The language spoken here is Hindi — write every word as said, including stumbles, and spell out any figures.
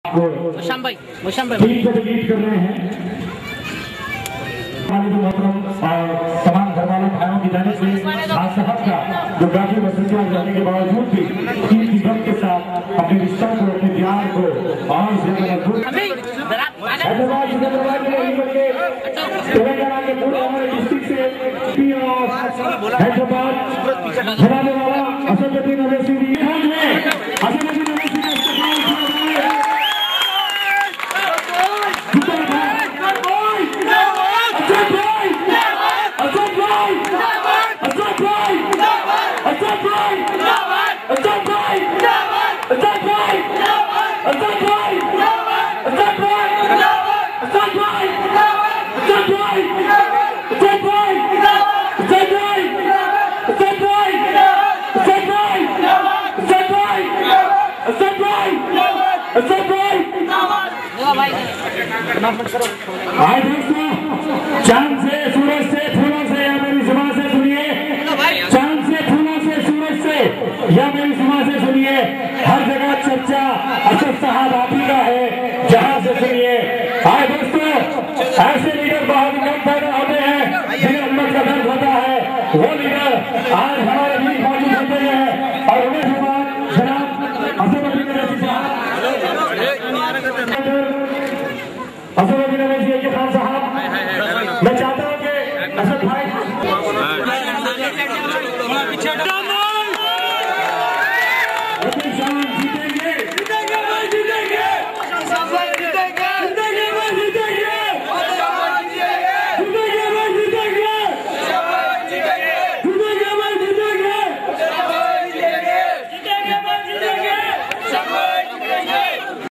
मोहतरम भाई मोहतरम भाई लीड कर रहे हैं मोहतरम और तमाम घर वाले भाइयों की जाने से आज साहब का जो काफी वसीयत जाने के बावजूद भी टीम की गम के साथ अपने रिश्ता को अपने प्यार को और ज्यादा मजबूत हैदराबाद सिकंदराबाद के तेलंगाना के पूरे हमारे डिस्ट्रिक्ट से हैदराबाद बनाने वाला असदुद्दीन अवैसी जी असदुद्दीन अवैसी आज दोस्तों चांद से सूरज से फूलों से या मेरी जुबान से सुनिए, चांद से फूलों से सूरज से या मेरी जुबान से सुनिए, हर जगह चर्चा असद साहब आप ही का है, जहां से सुनिए